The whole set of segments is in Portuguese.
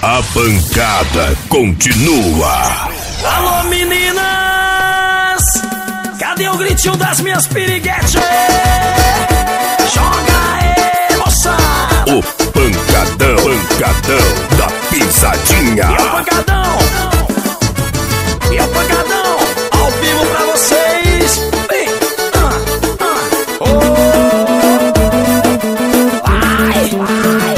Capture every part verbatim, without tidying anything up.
A pancada continua. Alô, meninas! Cadê o gritinho das minhas piriguetes? Joga aí, moçada! O pancadão, pancadão da pisadinha. E o pancadão! E o pancadão! Ao vivo pra vocês! Vem! Ah, ah, oh. Vai, vai!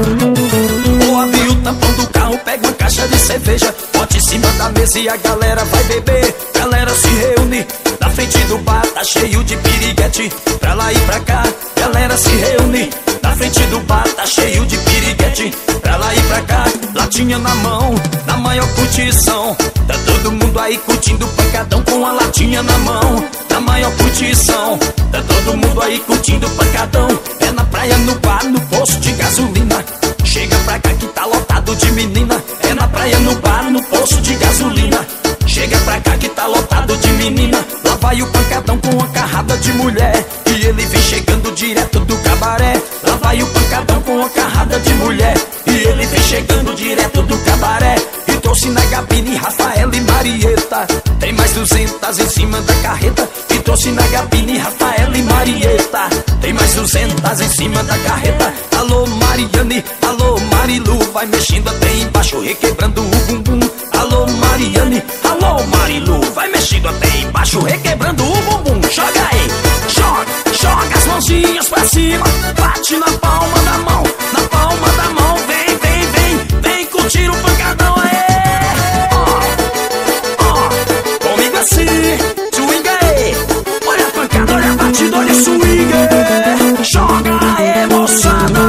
Ou abre o tampão do carro, pega uma caixa de cerveja, bote em cima da mesa e a galera vai beber. Galera se reúne na frente do bar, tá cheio de piriguete, pra lá e pra cá. Galera se reúne na frente do bar, tá cheio de piriguete, pra lá e pra cá. Latinha na mão, na maior curtição, tá todo mundo aí curtindo pancadão com a latinha na mão. Na maior curtição, tá todo mundo aí curtindo pancadão. É na praia, no bar, no posto de gasolina. Chega pra cá que tá lotado de menina. É na praia, no bar, no posto de gasolina. Chega pra cá que tá lotado de menina. Lá vai o pancadão com uma carrada de mulher, e ele vem chegando direto do cabaré. Lá vai o pancadão com uma carrada de mulher, e ele vem chegando direto do cabaré. E trouxe na Gabine, Rafaela e Marieta. Tem mais duzentas em cima da carreta. E trouxe na Gabine, Rafaela e Marieta. Tem mais duzentas em cima da carreta. Alô Mariane, alô Marilu, vai mexendo até embaixo, requebrando o bumbum. Alô Mariane, alô Marilu, vai mexendo até embaixo, requebrando o bumbum. Joga aí, joga, joga as mãozinhas pra cima, bate na palma da mão, na palma da mão. Vem, vem, vem, vem curtir o pancadão aí. Ó, ó, comigo assim, swing aí. Olha a pancada, olha a batida, olha o swing. Joga aí, moçada.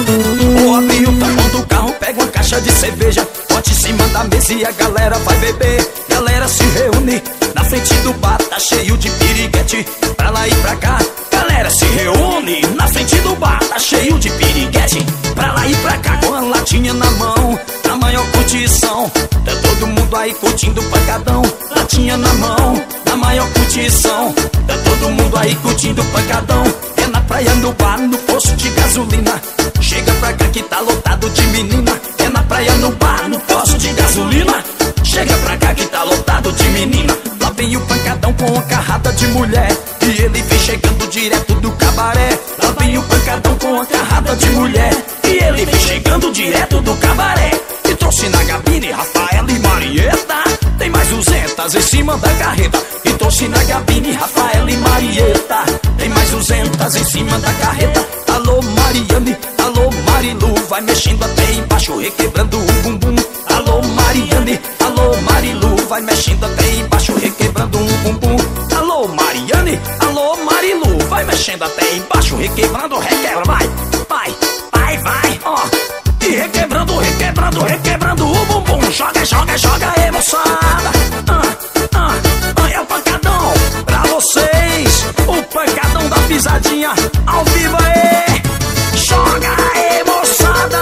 Ou abre o tampão do carro, pega uma caixa de cerveja, bote em cima da mesa e a galera vai beber. Galera se reúne na frente do bar, tá cheio de piriguete, pra lá e pra cá. Galera se reúne na frente do bar, tá cheio de piriguete, pra lá e pra cá. Com a latinha na mão, na maior curtição, tá todo mundo aí curtindo pancadão. Latinha na mão, na maior curtição, tá todo mundo aí curtindo pancadão. É na praia, no bar, no posto de gasolina. Chega pra cá que tá lotado de menina. É na praia, no bar, no posto de gasolina. Chega pra cá que tá lotado de menina. Lá vem o pancadão com uma carrada de mulher, e ele vem chegando direto do cabaré. Lá vem o pancadão com uma carrada de mulher, e ele vem chegando direto do cabaré. E trouxe na Gabine, Rafaela e Marieta. Tem mais duzentas em cima da carreta. E trouxe na Gabine, Rafaela e Marieta. Tem mais duzentas em cima da carreta. Alô Mariane, alô Marilu, vai mexendo até embaixo, requebrando o bumbum. Alô Mariane, alô Marilu, vai mexendo até embaixo, requebrando um bumbum. Alô Mariane, alô Marilu, vai mexendo até embaixo, requebrando, requebra, vai, vai, vai, vai, ó. E requebrando, requebrando, requebrando o bumbum. Joga, joga, joga aí, moçada. Ah, ah, ah, é o pancadão pra vocês. O pancadão da pisadinha ao vivo aí. Joga aí, moçada.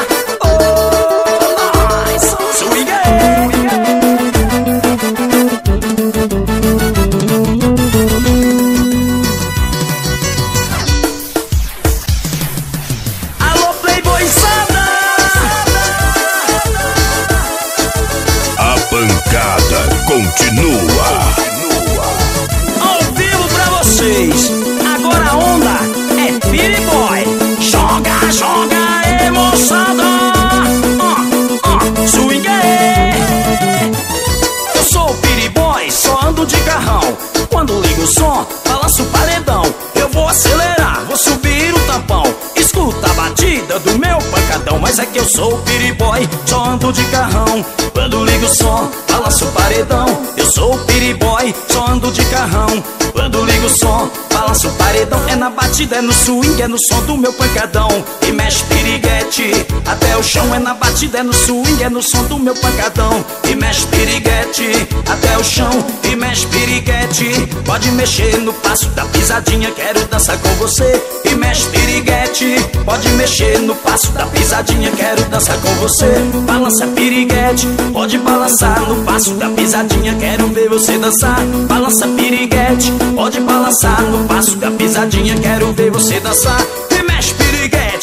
Continua. Ao vivo pra vocês. Agora a onda é Piriboy. Joga, joga aí, moçada. uh, uh, Swing aí. Eu sou o Piriboy, só ando de carrão. Quando ligo o som, balanço o paredão. Eu vou acelerar, vou subir o tampão. Escuta a batida do meu pancadão. Mas é que eu sou o Piriboy, só ando de carrão. Quando ligo o som, balanço o paredão. Eu sou o Piriboy, só ando de carrão. Quando ligo o som, balanço o paredão. É na batida, é no swing, é no som do meu pancadão. E mexe piriguete até o chão. É na batida, é no swing, é no som do meu pancadão. E mexe piriguete até o chão. E mexe piriguete, pode mexer no passo da pisadinha, quero dançar com você. E mexe piriguete, pode mexer no passo da pisadinha, quero dançar com você. Balança piriguete, pode balançar no passo da pisadinha, quero ver você dançar. Balança piriguete, pode balançar no passo da pisadinha, quero ver você dançar. E mexe piriguete, pode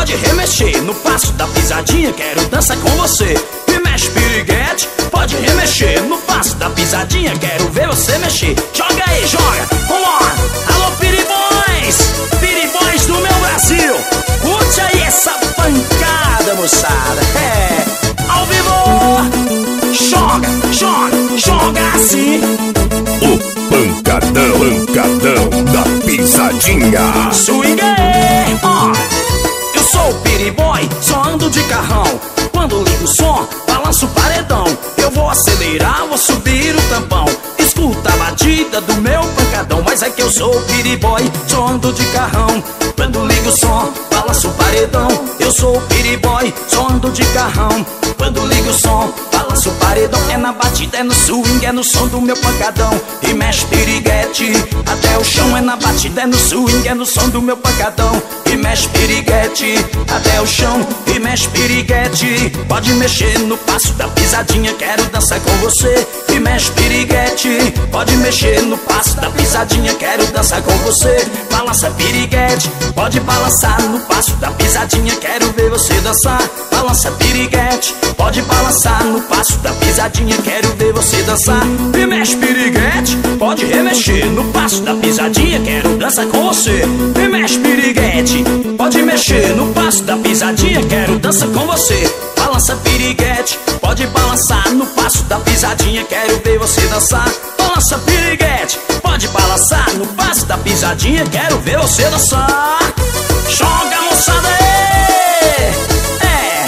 pode remexer no passo da pisadinha, quero dançar com você. Me mexe piriguete, pode remexer no passo da pisadinha, quero ver você mexer. Joga aí, joga, vambora. Alô piribões, piribões do meu Brasil, curte aí essa pancada, moçada. É, ao vivo, joga, joga, joga assim. O pancadão, pancadão da pisadinha. Swing, ó, eu sou o piriboy, só ando de carrão. Quando ligo o som, balanço o paredão. Eu vou acelerar, vou subir o tampão. Escuta a batida do meu pancadão. Mas é que eu sou o piriboy, só ando de carrão. Quando ligo o som, balanço o paredão. Eu sou o piriboy, só ando de carrão. Quando ligo o som, balanço o paredão. É na batida, é no swing, é no som do meu pancadão. E mexe piriguete até o chão. É na batida, é no swing, é no som do meu pancadão. E mexe piriguete até o chão. E mexe piriguete, pode mexer no passo da pisadinha, quero dançar com você. E mexe piriguete, pode mexer no passo da pisadinha, quero dançar com você. Balança piriguete, pode balançar no passo da pisadinha, quero ver você dançar. Balança piriguete, pode balançar no passo da pisadinha, quero ver você dançar. E mexe piriguete, pode remexer no passo da pisadinha, quero dançar com você. E mexe piriguete, pode mexer no passo da pisadinha, quero dançar com você. Balança piriguete, pode balançar no passo da pisadinha, quero ver você dançar. Balança piriguete, pode balançar no passo da pisadinha, quero ver você dançar. Joga, moçada, é, é,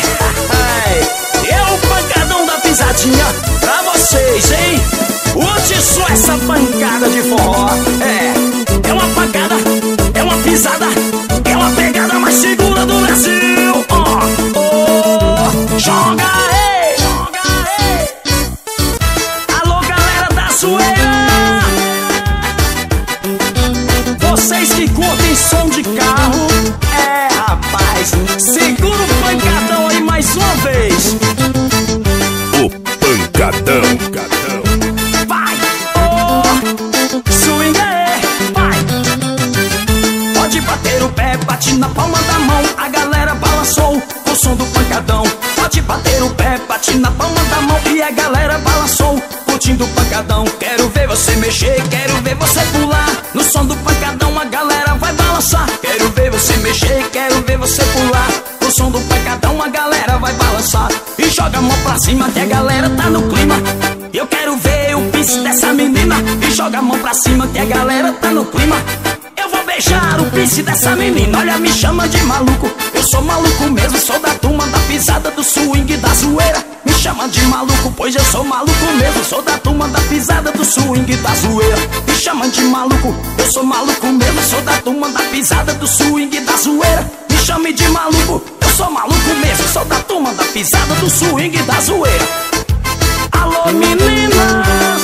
é, é o pancadão da pisadinha pra vocês, hein? Curte só essa pancada de forró. É, é uma pancada, é uma pisada, é uma pegada mais segura do Brasil. Ó, oh, oh, joga aí, joga aí. Alô, galera da zoeira, vocês que curtem som de carro, é, rapaz, segura o pancadão aí mais uma vez. O pancadão, pancadão. Vai, oh, swing aí, vai. Pode bater o pé, bate na palma da mão. A galera balançou o som do pancadão. Pode bater o pé, bate na palma da mão. E a galera balançou, curtindo o pancadão. Quero ver você mexer, quero ver você pular. No som do pancadão a galera vai balançar. Quero ver você mexer, quero ver você pular. No som do pancadão a galera vai balançar. E joga a mão pra cima que a galera tá no clima. Eu quero ver o piso dessa menina. E joga a mão pra cima que a galera tá no clima. Eu vou beijar o piso dessa menina. Olha, me chama de maluco, eu sou maluco mesmo. Sou da turma da pisada, do swing e da zoeira. Me chama de maluco, pois eu sou maluco mesmo. Sou da turma da pisada, do swing e da zoeira. Me chama de maluco, eu sou maluco mesmo. Sou da turma da pisada, do swing e da zoeira. Me chame de maluco, eu sou maluco mesmo. Sou da turma da pisada, do swing e da zoeira. Alô, meninas,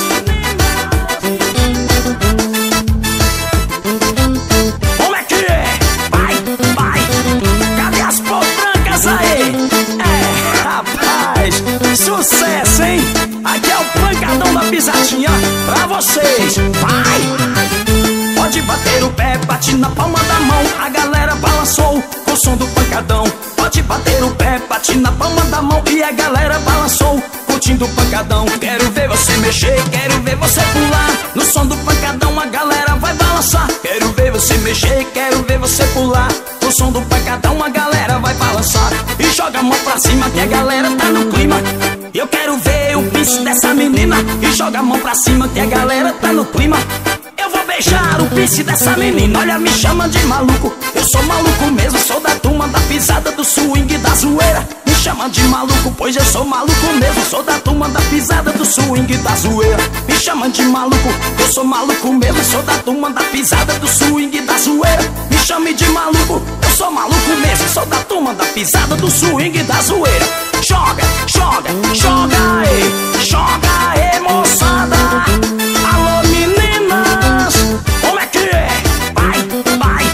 como é que é? Vai, vai. Cadê as pau brancas aí? É, rapaz, sucesso, hein? Aqui é o pancadão da pisadinha pra vocês. Vai. Pode bater o pé, bate na palma da mão. A galera balançou com o som do pancadão. Pode bater o pé, bate na palma da mão. E a galera balançou, curtindo o pancadão. Quero ver você mexer, quero ver você pular. No som do pancadão a galera vai balançar. Quero ver você mexer, quero ver você pular. No som do pancadão a galera vai balançar. E joga a mão pra cima que a galera tá no clima. Eu quero ver o piso dessa menina. E joga a mão pra cima que a galera tá no clima. Eu vou beijar o piso dessa menina. Olha, me chama de maluco, eu sou maluco mesmo. Sou da turma da pisada, do swing e da zoeira. Me chama de maluco, pois eu sou maluco mesmo. Sou da turma da pisada, do swing e da zoeira. Me chama de maluco, eu sou maluco mesmo. Sou da turma da pisada, do swing e da zoeira. Me chame de maluco, eu sou maluco mesmo. Sou da turma da pisada, do swing e da zoeira. Joga, joga, joga aí, joga aí, moçada. Alô, meninas, como é que é? Vai, vai.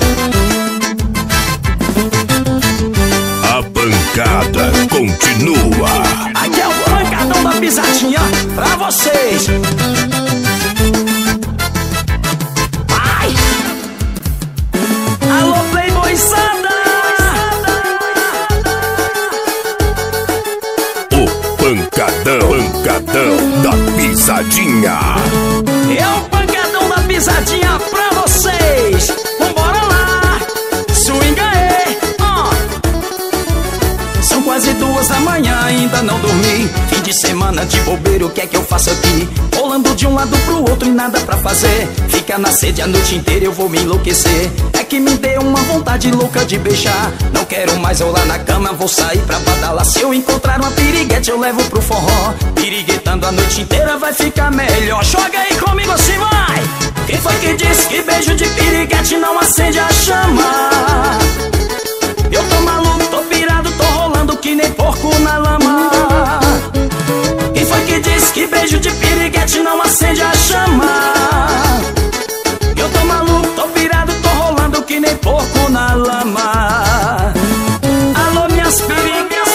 A pancada continua. Aqui é o pancadão da pisadinha pra vocês. Vai. Alô, playboyzada, pancadão, pancadão da pisadinha. É o pancadão da pisadinha pra vocês. Vambora lá, swinga aí, ó. São quase duas da manhã, ainda não dormi. Fim de semana de bobeira, o que é que eu faço aqui? Rolando de um lado pro outro e nada pra fazer. Fica na sede a noite inteira, eu vou me enlouquecer. É que me deu uma vontade louca de beijar. Não quero mais rolar na cama, vou sair pra badalar. Se eu encontrar uma piriguete, eu levo pro forró. Piriguetando a noite inteira vai ficar melhor. Joga aí comigo assim, vai! Quem foi que disse que beijo de piriguete não acende a chama? Eu tô maluco, tô pirado, tô rolando que nem porco na lama. Quem foi que disse que beijo de piriguete não acende a chama? Eu tô maluco, tô pirado, tô rolando que nem porco na lama. Alô, minhas piriguetes.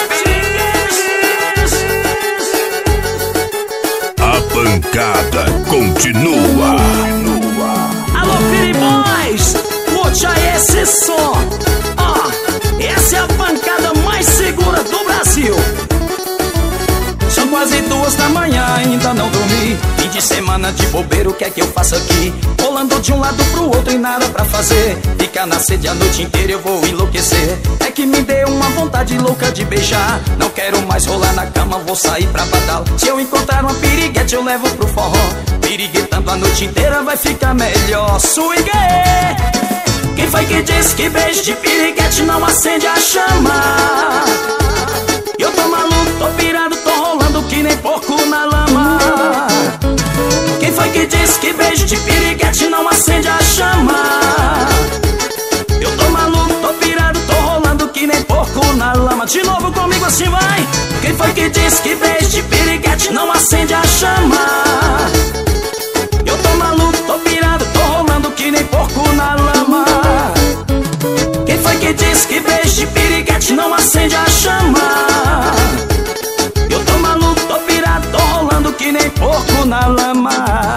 A pancada continua. Alô, Piriboys, curte aí esse som. Ó, essa é a pancada mais segura do Brasil. São quase duas da manhã, ainda não dormi. Fim de semana de bobeira, o que é que eu faço aqui? Rolando de um lado pro outro e nada pra fazer. Fica na sede a noite inteira, eu vou enlouquecer. É que me deu uma vontade louca de beijar. Não quero mais rolar na cama, vou sair pra badal. Se eu encontrar uma piriguete, eu levo pro forró. Piriguetando a noite inteira vai ficar melhor. Swing aí! Quem foi que disse que beijo de piriguete não acende a chama? Eu tô maluco, tô pirado, tô rolando que nem porco na lama. Quem foi que disse que beijo de piriguete não acende a chama? Eu tô maluco, tô pirado, tô rolando que nem porco na lama. De novo comigo assim, vai! Quem foi que disse que beijo de piriguete não acende a chama? Eu tô maluco, tô pirado, tô rolando que nem porco na lama. Quem foi que disse que beijo de piriguete não acende a chama? Eu tô maluco, tô pirado, tô rolando que nem porco na lama.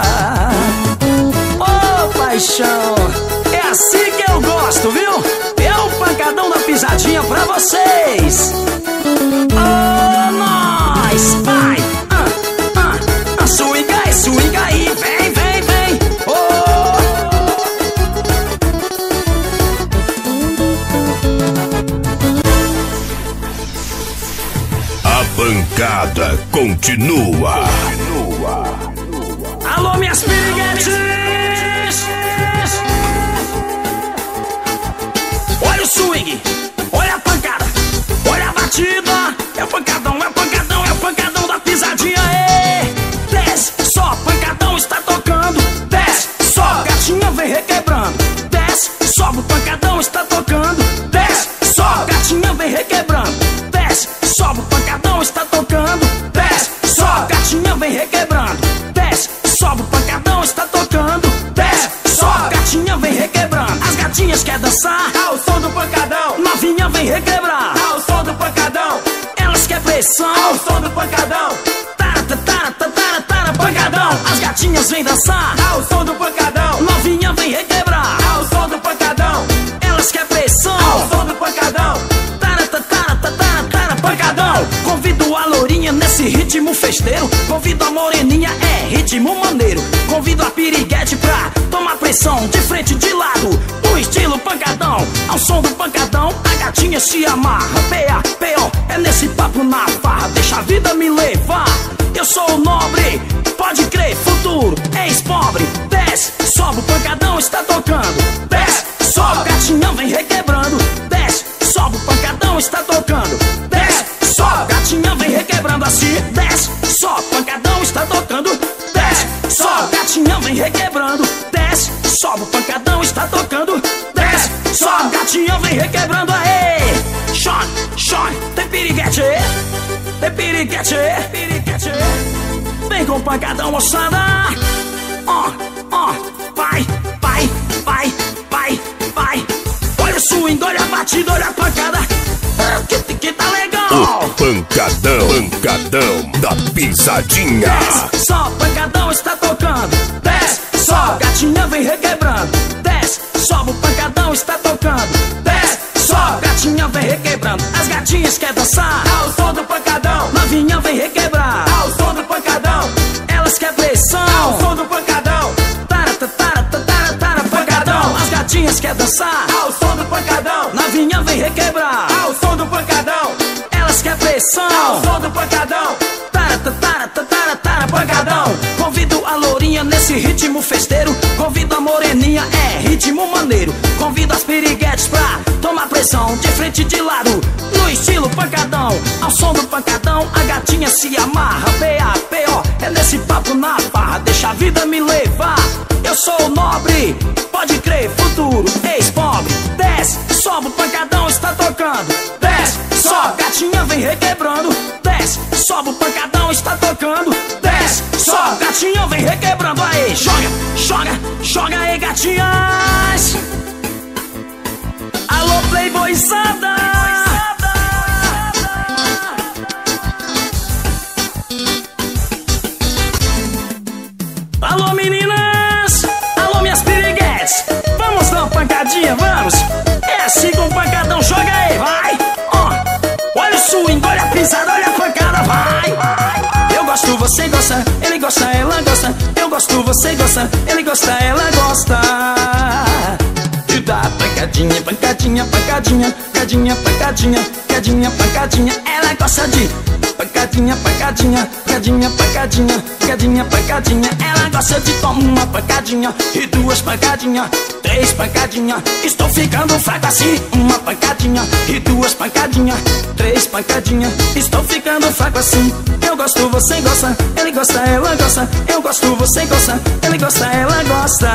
Ô, oh, paixão, é assim que eu gosto, viu? É o pancadão da pisadinha pra vocês. Oh, nós, vai! Ah, ah, ah, swinga aí, swinga aí, vem, vem, vem. Oh! A pancada continua. Alô, minhas piriguetes! Olha o swing, olha a pancada, olha a batida. É o pancadão, é o pancadão, é o pancadão da pisadinha. Ei, desce, só pancadão está tocando. Desce, só gatinha vem requebrando. Desce, sobe o pancadão está tocando. Desce, só gatinha vem requebrando. Desce, sobe o pancadão está tocando. Desce, só gatinha vem requebrando. Desce, sobe o pancadão está tocando. Desce, só gatinha vem requebrando. As gatinhas querem dançar ao som do pancadão. Novinha vem requebrar ao som do pancadão. Elas querem pressão ao som do pancadão. Tara, tara, tara, tara, pancadão. As gatinhas vêm dançar ao som do pancadão. Novinha vem requebrar ao som do pancadão. Elas querem pressão ao som do pancadão. Tara, tara, tara, tara, pancadão. Convido a lourinha nesse ritmo festeiro. Convido a moreninha, é ritmo maneiro. Convido a piriguete pra tomar pressão de frente, de lado, no estilo pancadão. Ao som do pancadão, a gatinha se amarra. P A P O, é nesse papo na farra. Deixa a vida me levar, eu sou o nobre. Pode crer, futuro, ex-pobre. Desce, sobe, o pancadão está tocando. Desce, sobe, gatinha vem requebrando. Desce, sobe, o pancadão está tocando. Desce, sobe, gatinha vem requebrando assim. Desce, sobe, pancadão está tocando. Desce, sobe, gatinha vem requebrando. Desce, sobe, o pancadão está tocando. Desce, sobe, gatinha vem requebrando. Aê, choque, choque, tem piriguete, tem piriguete, piriguete. Vem com o pancadão, moçada. Ó, ó, vai, vai, vai, vai, vai. Olha o swing, olha a batida, olha a pancada. Que, que tá legal. O pancadão, pancadão da pisadinha. Desce, só pancadão está tocando. Desce, só gatinha vem requebrando. Desce, sobe o pancadão está tocando. Desce, só gatinha vem requebrando. As gatinhas querem dançar ao som do pancadão. Novinha vem requebrar dançar ao som do pancadão. Novinha vem requebrar ao som do pancadão. Elas quer pressão ao som do pancadão. Tara, tara, tara, tara, pancadão. Convido a lourinha nesse ritmo festeiro. Convido a moreninha, é ritmo maneiro. Convido as piriguetes pra tomar pressão de frente e de lado, no estilo pancadão. Ao som do pancadão, a gatinha se amarra. P A P O, é nesse papo na farra. Deixa a vida me levar, eu sou nobre. Pode crer, futuro, ex-pobre. Desce, sobe, o pancadão está tocando. Desce, sobe, gatinha vem requebrando. Desce, sobe, o pancadão está tocando. Desce, sobe, gatinha vem requebrando. Aí, joga, joga, joga aí, gatinhas. Alô, playboyzada. Alô, meninas. Alô, minhas piriguetes. Vamos dar uma pancadinha, vamos. É assim com o pancadão, joga aí, vai. Ó, olha o swing, olha a pisada, olha a pancada, vai. Eu gosto, você gosta, ele gosta, ela gosta. Eu gosto, você gosta, ele gosta, ela gosta. E dá pancadinha, pancadinha, pancadinha, pancadinha, pancadinha, pancadinha, pancadinha. Ela gosta de pancadinha, pancadinha, pancadinha, pancadinha, pancadinha, pancadinha. Ela gosta de tomar uma pancadinha e duas pancadinhas, três pancadinhas. Estou ficando fraco assim. Uma pancadinha e duas pancadinhas, três pancadinhas. Estou ficando fraco assim. Eu gosto, você gosta, ele gosta, ela gosta. Eu gosto, você gosta, ele gosta, ela gosta.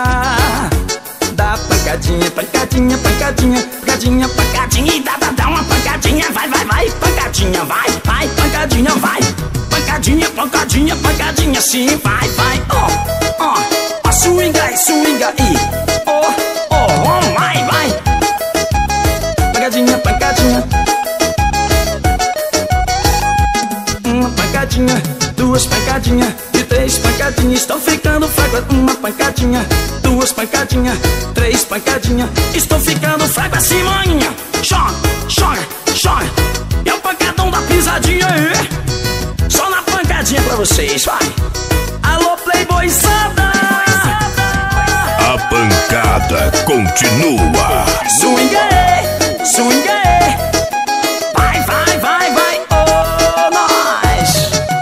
Dá pancadinha, pancadinha, pancadinha, pancadinha, pancadinha. E dá, dá, dá uma pancadinha, vai, vai, vai. Pancadinha, vai, vai, pancadinha, vai. Pancadinha, pancadinha, pancadinha, sim, vai, vai. Ó, ó, ó, swinga aí, swinga aí. Ó, ó, ó, vai, vai. Pancadinha, pancadinha. Uma pancadinha, duas pancadinhas e três pancadinhas. Estou ficando fraco. Uma pancadinha, duas pancadinhas, três pancadinhas. Estou ficando fraco assim, maninha. Joga, joga, joga. É o pancadão da pisadinha aí. Só na pancadinha pra vocês, vai. Alô, playboyzada. A pancada continua. Swing aí, swing aí. Vai, vai, vai, vai. Oh, nós.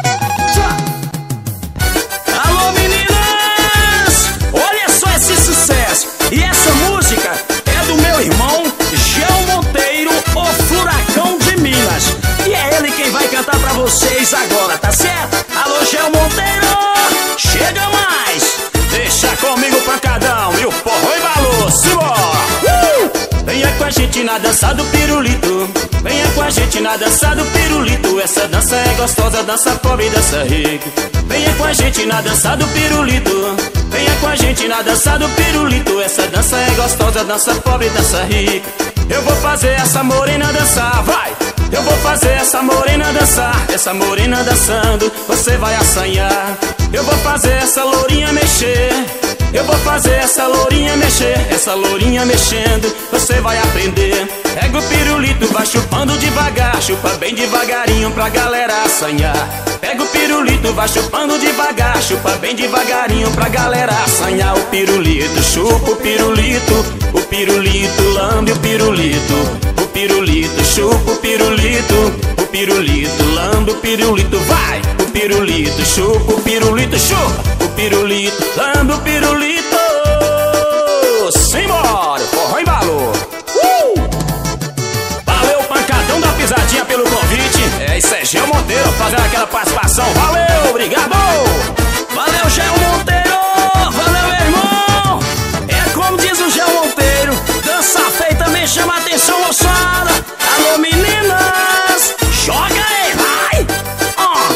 Alô, meninas. Olha só esse sucesso. E essa música é do meu irmão Gel Monteiro, o Furacão de Minas. E é ele quem vai cantar pra vocês agora, tá certo? Alô, Gel Monteiro, chega mais. Deixa comigo, pancadão, e o forró embalou, simbora. Uh! Venha com a gente na dança do pirulito. Venha com a gente na dança do pirulito. Essa dança é gostosa, dança pobre, dança rico. Venha com a gente na dança do pirulito. Venha com a gente na dança do pirulito. Essa dança é gostosa, dança pobre, dança rico. Eu vou fazer essa morena dançar, vai. Eu vou fazer essa morena dançar. Essa morena dançando, você vai assanhar. Eu vou fazer essa lourinha mexer. Eu vou fazer essa lourinha mexer. Essa lourinha mexendo, você vai aprender. Pega o pirulito, vai chupando devagar. Chupa bem devagarinho pra galera assanhar. Pega o pirulito, vai chupando devagar. Chupa bem devagarinho pra galera assanhar. O pirulito, chupa o pirulito. O pirulito, lambe o pirulito. O pirulito, chupa o pirulito. O pirulito, lambe o pirulito, vai. O pirulito, chupa o pirulito, chupa o pirulito, lambe o pirulito. Simbora, forró embalou. Uh! Valeu, pancadão da pisadinha, pelo convite. É isso aí, Gel Monteiro fazendo aquela participação. Valeu, obrigado. Valeu, Gel Monteiro. Valeu, meu irmão. É como diz o Gel Monteiro, dança feita também chama a atenção, moçada. Alô, meninas, joga aí, vai. Ó,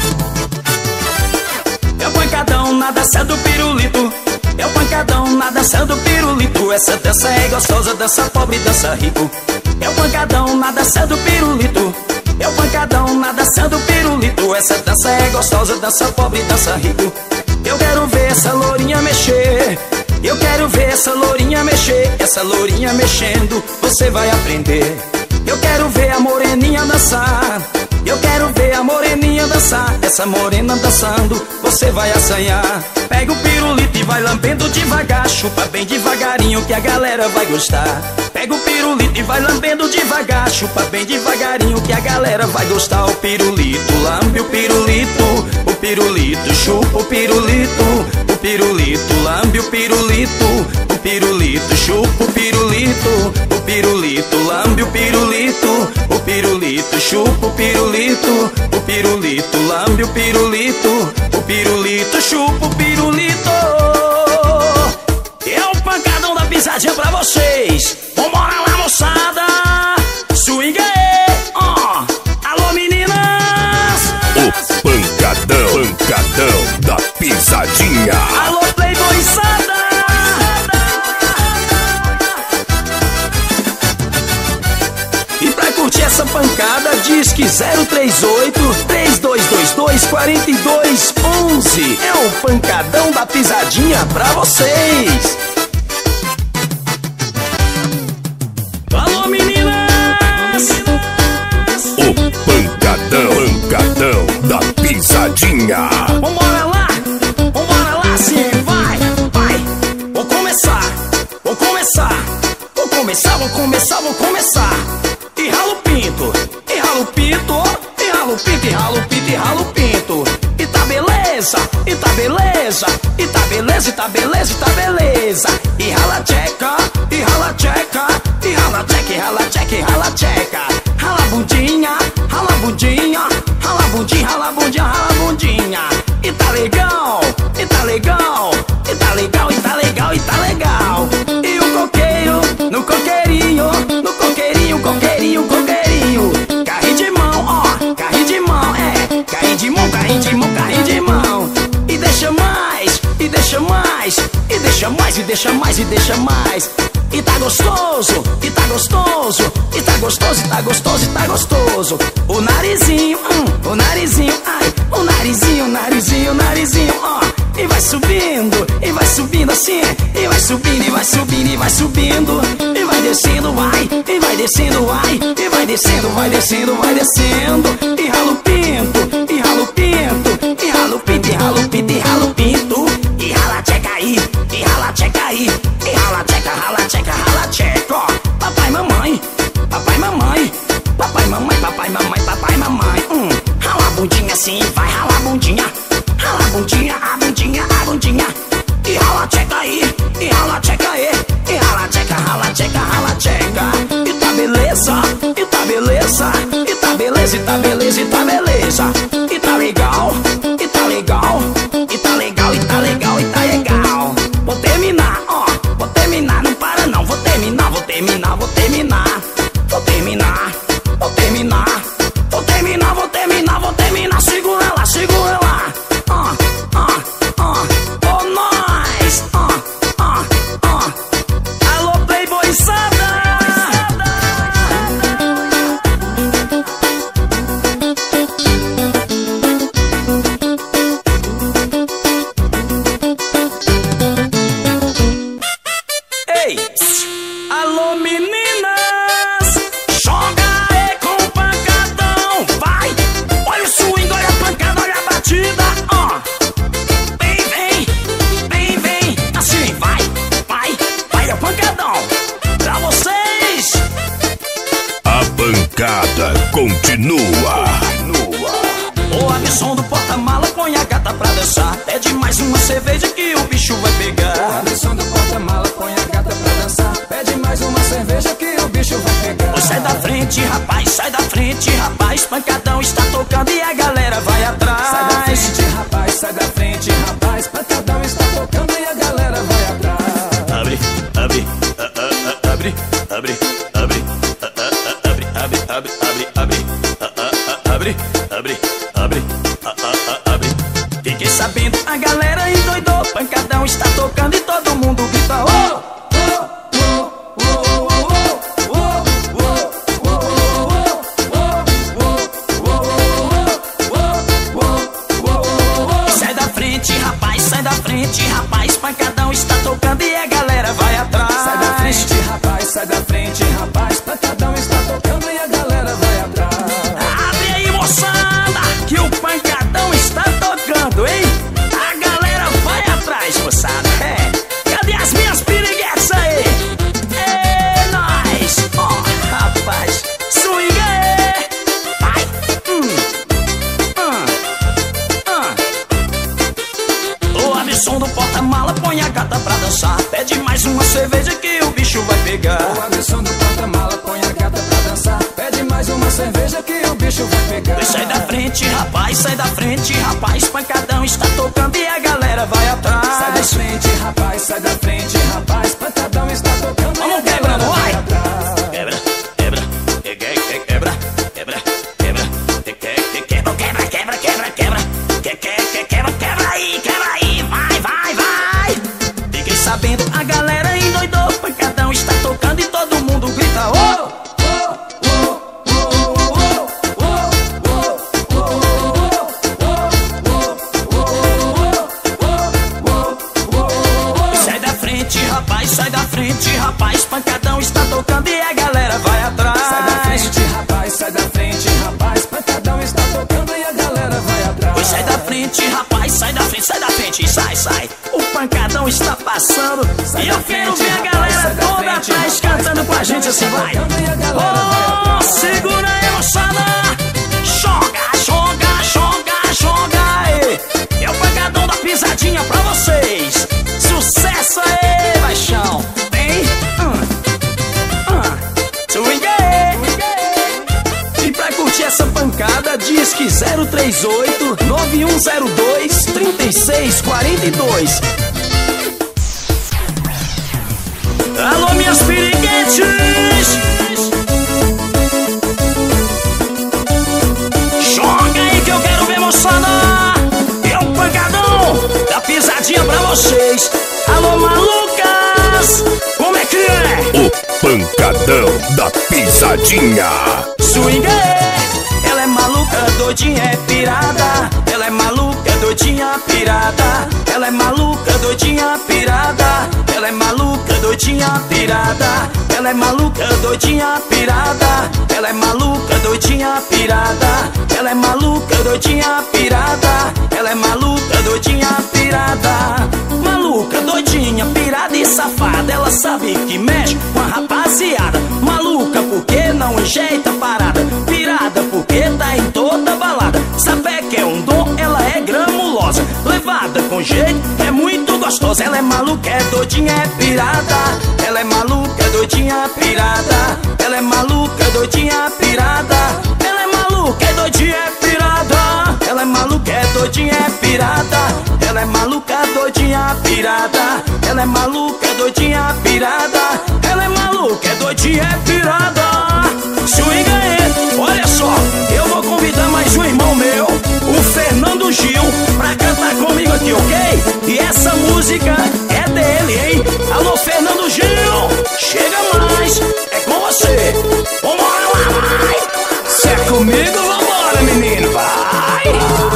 é o pancadão na dança do pirulito. É o pancadão na dança do pirulito. Essa dança é gostosa, dança pobre, dança rico. É o pancadão na dança do pirulito. É o pancadão na dança do pirulito. Essa dança é gostosa, dança pobre, dança rico. Eu quero ver essa lourinha mexer. Eu quero ver essa lourinha mexer. Essa lourinha mexendo, você vai aprender. Eu quero ver a moreninha dançar. Eu quero ver a moreninha novinha dançar, essa morena dançando, você vai assanhar. Pega o pirulito e vai lambendo devagar, chupa bem devagarinho que a galera vai gostar. Pega o pirulito e vai lambendo devagar, chupa bem devagarinho que a galera vai gostar. O pirulito, lambe o pirulito, o pirulito, chupa o pirulito, o pirulito, lambe o pirulito, o pirulito, chupa o pirulito, o pirulito, lambe o pirulito, o pirulito, chupa o pirulito, o pirulito, lambe o pirulito, o pirulito, chupa o pirulito. É o pancadão da pisadinha pra vocês. Vambora lá, moçada. Swing aí, ó. Alô, meninas. O pancadão, pancadão da pisadinha. Alô, playboyzada. E pra curtir essa pancada, diz que zero três oito, três dois dois dois, quatro dois um um. É o pancadão da pisadinha pra vocês. Alô, meninas. O pancadão, pancadão da pisadinha. Vambora lá, vambora lá, sim, vai, vai. Vou começar, vou começar, vou começar, vou começar, vou começar. E ralo pinto, e ralo pinto, e ralo pinto, e ralo pinto, e ralo pinto. E tá beleza, e tá beleza, e tá beleza, e tá beleza, e tá beleza. E rala tcheca, e rala tcheca, e rala tcheca, e rala tcheca, e rala tcheca. Rala bundinha, rala bundinha, rala bundinha, rala bundinha, rala bundinha. E tá legal, e tá legal, e tá legal, e tá legal, e tá legal. E o coqueiro, no coqueirinho, no coqueirinho, coqueirinho, coqueirinho. Carrinho de mão, ó, carrinho de mão, é. Carrinho de mão, carrinho de mão, carrinho de mão. E deixa mais, e deixa mais, e deixa mais, e deixa mais, e deixa mais. E tá gostoso, e tá gostoso, e tá gostoso, e tá gostoso, e tá gostoso. O narizinho, hum, o narizinho, ai, o narizinho, o narizinho, o narizinho, ó. E vai subindo, e vai subindo assim, e vai subindo, e vai subindo, e vai subindo. E vai descendo, vai, e vai descendo, vai, e vai descendo, vai descendo, vai descendo. E ralo pinto, e ralo pinto, e ralo pinto, e ralo pinto, e ralo pinto. E rala tcheca aí, e rala tcheca aí, e rala tcheca, rala tcheca, rala tcheca, ó. Papai, mamãe, papai, mamãe, papai, mamãe, papai, mamãe, papai, mamãe. Hum, rala a bundinha assim, vai, rala a bundinha. Rala a bundinha, a bundinha, a bundinha. E rala tcheca aí, e rala tcheca aí, e rala tcheca, rala tcheca, rala tcheca. E tá beleza, e tá beleza, e tá beleza, e tá beleza, e tá beleza. E tá legal, e tá legal, e tá legal, e tá legal, e tá legal. Vou terminar, ó, vou terminar, não para não. Vou terminar, vou terminar, vou terminar. Vou terminar, vou terminar, vou terminar, vou terminar, vou terminar. Segura lá, segura lá. Ó, ó, ó, ó, nós. Ó, ó, ó. Alô, playboyzada. Ei, pss, alô, meninas. Joga aí com o pancadão, vai. Olha o swing, olha a pancada, olha a batida, ó. Vem, vem, vem, vem. Assim, vai, vai, vai, é o pancadão pra vocês. A pancada continua. O Alisson do porta-mala põe a gata pra dançar. Pede mais uma cerveja que o bicho vai pegar. O Alisson do porta-mala põe a gata pra dançar. Pede mais uma cerveja que o bicho vai pegar. Oi, sai da frente, rapaz, sai da frente, rapaz. Pancadão está tocando e a galera vai atrás. Sai da frente, rapaz, sai da frente, rapaz. Pancadão está tocando e a galera vai atrás. Abre, abre, a, a, a, abre, abre, abre, a, a, a, abre, abre, abre, abre, abre, a, a, a, abre, abre, abre, a, a, a, abre. Fiquei sabendo, a galera endoidou. Pancadão está tocando e todo mundo grita, oh! Rapaz, pancadão está tocando e a galera vai atrás. Sai da frente, rapaz, sai da frente, rapaz. Pancadão está tocando e a galera vai atrás. Abre aí, moçada, que o pancadão rapaz, sai da frente, rapaz, pancadão está tocando e a galera vai atrás. Sai da frente, rapaz, sai da frente, rapaz, pancadão está tocando. Vamos quebrando, vai! Quebra, quebra, quebra, quebra, quebra, quebra, quebra, quebra, quebra, quebra, quebra, quebra, quebra aí, quebra aí, vai, vai, vai! Fiquei sabendo, a galera endoidou, pancadão está tocando e todo mundo grita, oh! Sai da frente, rapaz, pancadão está tocando e a galera vai atrás. Sai da frente, rapaz, sai da frente, rapaz, pancadão está tocando e a galera vai atrás. Pois sai da frente, rapaz, sai da frente, sai da frente, sai, sai. O pancadão está passando sai e eu quero ver a galera rapaz, toda frente, atrás rapaz, cantando com a gente assim, vai. Oh, segura a emoçada, joga, joga, joga, joga. É o pancadão da pisadinha pra vocês. Sucesso aí, paixão. Vem, uh, uh, swing aí. E pra curtir essa pancada, diz que zero três oito, nove um zero dois, três seis quatro dois. Alô, minhas piriguetes. Joga aí que eu quero ver, moçada. É o pancadão da pisadinha pra vocês. Alô, malucas, como é que é? O pancadão da pisadinha. Swing, ela é maluca, doidinha, é pirada. Ela é maluca, doidinha, pirada. Ela é maluca, doidinha, pirada. Ela é maluca, doidinha, pirada. Ela é maluca, doidinha, pirada. Ela é maluca, doidinha, pirada. Ela é maluca, doidinha, pirada. Ela é maluca, doidinha, pirada. Maluca, doidinha, pirada e safada. Ela sabe que mexe com a rapaziada. Maluca porque não enjeita parada. Pirada porque tá em toda balada. Sabe que é um dom, ela é gramulosa. Levada com jeito, é muito gostosa. Ela é maluca, é doidinha, é pirada. Ela é maluca, doidinha, pirada. Ela é maluca, doidinha, pirada. Ela é maluca, é doidinha, é pirada. Ela é maluca, é doidinha, é pirada. Ela é maluca, doidinha, pirada. Ela é maluca, doidinha, pirada. Ela é maluca, é doidinha, é pirada. Swing aí, olha só, eu vou convidar mais um irmão meu, o Fernando Gil, pra cantar comigo aqui, ok? E essa música é dele, hein? Alô, Fernando Gil, chega mais, é com você. Vambora lá, vai! Se é comigo, vambora, menino, vai!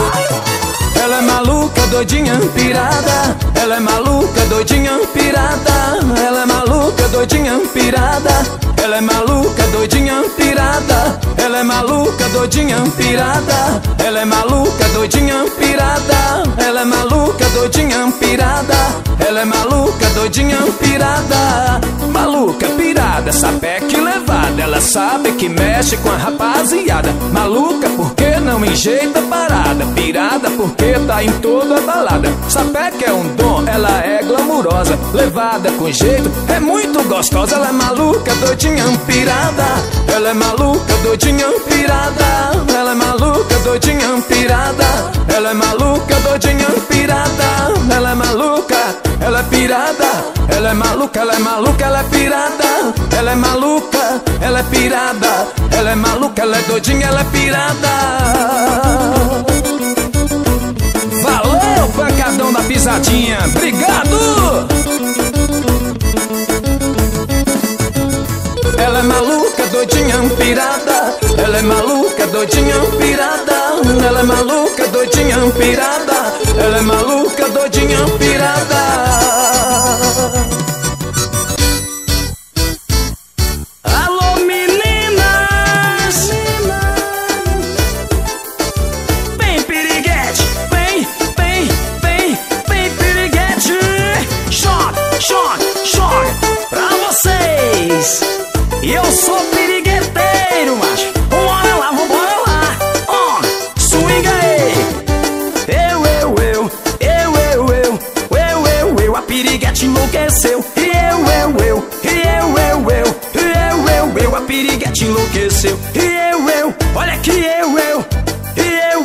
Ela é maluca, doidinha, pirada. Ela é maluca, doidinha, pirada. Ela é maluca, doidinha, pirada. Ela é maluca, doidinha, pirada. Ela é maluca, doidinha, pirada. Ela é maluca, doidinha, pirada. Ela é maluca, doidinha, pirada. Ela é maluca, doidinha, pirada. Maluca, pirada, sapeque levada. Ela sabe que mexe com a rapaziada. Maluca porque não enjeita parada. Pirada porque tá em toda balada. Sapeque é um dom, ela é glamurosa. Levada com jeito, é muito gostosa. Ela é maluca, doidinha, pirada. Ela é maluca, doidinha, pirada. Ela é maluca, doidinha, pirada. Ela é maluca, doidinha, pirada. Ela é maluca, ela é pirada. Ela é maluca, ela é maluca, ela é pirada. Ela é maluca, ela é pirada. Ela é maluca, ela é doidinha, ela é pirada. Valeu, pancadão da pisadinha. Obrigado! Ela é maluca, doidinha, pirada. Ela é maluca, doidinha, pirada. Ela é maluca, doidinha, pirada. Ela é maluca, doidinha, pirada. Alô, meninas! Vem, piriguete! Vem, vem, vem, vem, piriguete! Joga, joga, joga pra vocês! Eu sou pirigueteiro, macho. Vambora lá, vambora lá. Ó, oh, swing aí. Eu, eu, eu, eu, eu, eu, eu, eu, eu. A piriguete enlouqueceu. E eu, eu, eu, e eu, eu, eu, eu, eu, eu. A piriguete enlouqueceu. E eu, eu, olha que eu, eu, e eu, eu, eu.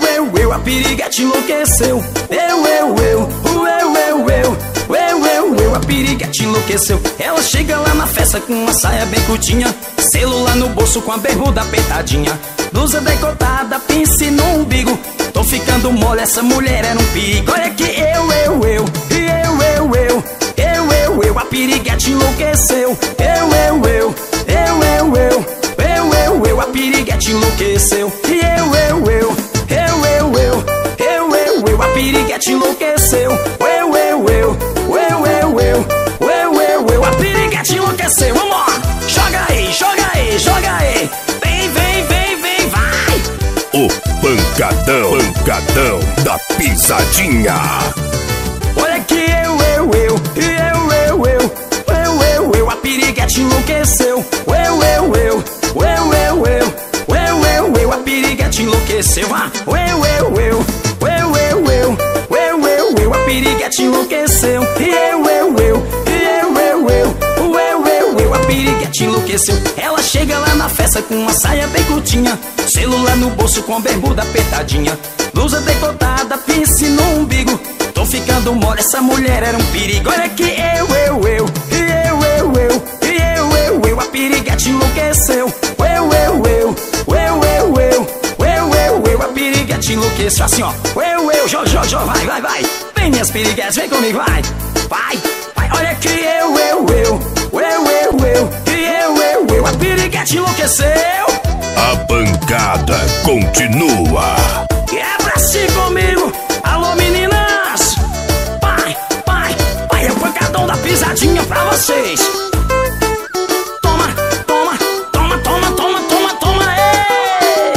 eu, a piriguete enlouqueceu. Eu, eu, eu, eu, eu, eu, eu, eu, eu, eu, a piriguete enlouqueceu. Ela chega lá na festa com uma saia bem curtinha, celular no bolso com a bermuda apertadinha, blusa decotada, pince no umbigo. Tô ficando mole, essa mulher era um perigo. Olha que eu, eu, eu, eu, eu, eu, eu, eu, eu, a piriguete enlouqueceu. Eu, eu, eu, eu, eu, eu, eu, eu, eu, a piriguete enlouqueceu. Eu, eu, eu, eu, eu, eu, eu, eu, eu, a piriguete enlouqueceu. Eu, eu, eu, eu, eu, eu, eu, eu, eu, a piriguete enlouqueceu. Vamos lá, joga aí, joga aí, joga aí. Vem, vem, vem, vem, vai. O pancadão, pancadão da pisadinha. Olha que eu, eu, eu, eu, eu, eu, eu, eu, eu, a piriguete enlouqueceu. Eu, eu, eu, eu, eu, eu, eu, eu, eu, a piriguete enlouqueceu. Ah, eu, eu, eu, eu, eu, eu, eu, eu, eu, a piriguete enlouqueceu. Eu, eu, eu, eu, eu, eu, eu, eu, eu, a piriguete enlouqueceu. Ela chega lá na festa com uma saia bem curtinha, celular no bolso com a bermuda apertadinha, blusa decotada, pince no umbigo. Tô ficando mole, essa mulher era um perigo. Olha que eu, eu, eu, eu, eu, eu, eu, eu, eu, a piriguete enlouqueceu. Eu, eu, eu, eu, eu, eu, eu, eu, eu, a piriguete enlouqueceu. Assim ó, eu, eu, jo, jo, jo, vai, vai, vai. Vem minhas piriguetes, vem comigo, vai, vai, vai. Olha que eu, eu, eu, eu, eu, eu, eu, eu, eu, a piriguete enlouqueceu. A bancada continua. E é pra si comigo. Alô meninas, vai, vai, vai, é o pancadão da pisadinha pra vocês. Toma, toma, toma, toma, toma, toma, toma, ei.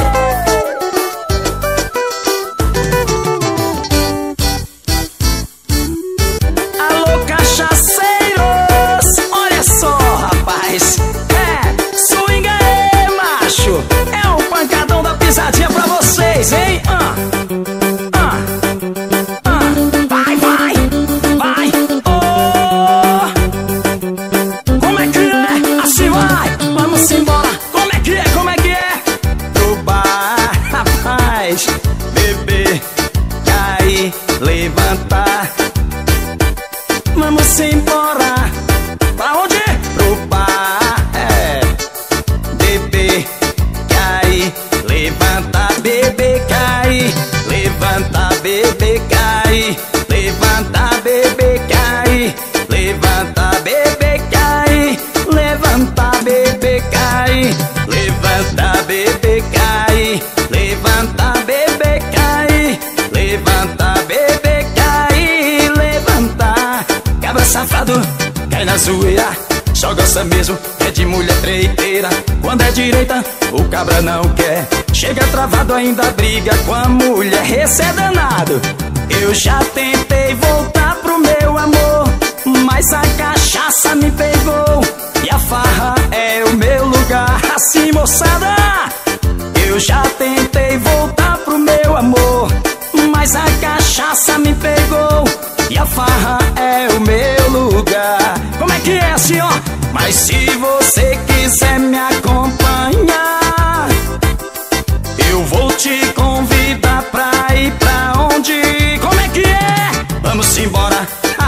Alô cachaceiros, olha só rapaz, é, swinga aí macho. É o pancadão da pisadinha pra vocês, hein? Ah. Beber, cair, levantar. Vamos embora. Pra onde? Pro bar. É. Beber, cair, levantar. Beber, cair, levantar. Beber, cair, levantar. Beber, cair, levantar. Beber, cair, levantar. Beber, cair, levantar. Beber, cair, levanta, bebê, cai. Levanta, bebê, cai. Levanta. Cabra safado, cai na zoeira. Só gosta mesmo, é de mulher treiteira. Quando é direita, o cabra não quer. Chega travado, ainda briga com a mulher. Esse é danado. Eu já tentei voltar pro meu amor, mas a cachaça me pegou. E a farra é o meu lugar. Assim, moçada, eu já tentei voltar pro meu amor, mas a cachaça me pegou. E a farra é o meu lugar. Como é que é assim, ó? Mas se você quiser me acompanhar, eu vou te convidar pra ir pra onde? Como é que é? Vamos embora.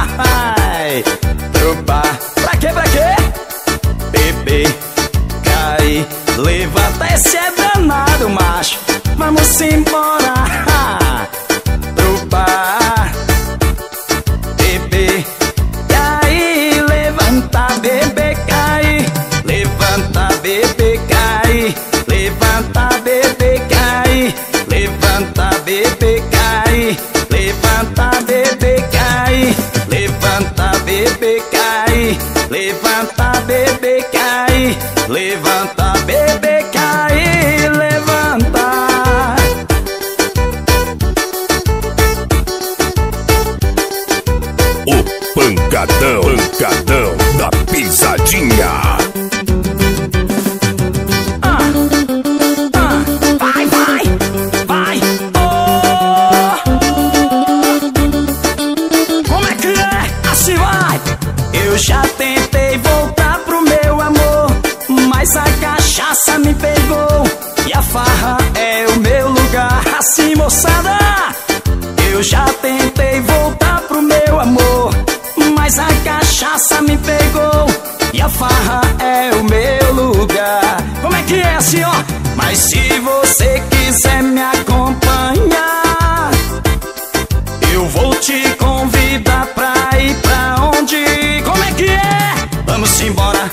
Pro bar. Pra quê, pra quê? Beber, cair, levanta. Esse é danado, macho. Vamos embora. Pro bar. Beber, cair, levanta. Beber, cair, levanta. Beber, cair, levanta. Beber, cair, levanta. Beber, cair, levanta. Beber, cair, levanta. Beber, cair, levanta. Beber, cair, levanta. Beber, cair, levanta. O pancadão, pancadão da pisadinha. Ah, ah, vai, vai, vai. Oh. Como é que é? Assim vai. Eu já tentei voltar pro meu amor, mas a cachaça me pegou. E a farra é o meu lugar. Assim, moçada, Eu já tentei voltar pro meu amor, mas a cachaça me pegou e a farra é o meu lugar. Como é que é assim, ó? Mas se você quiser me acompanhar, eu vou te convidar pra ir pra onde? Como é que é? Vamos embora.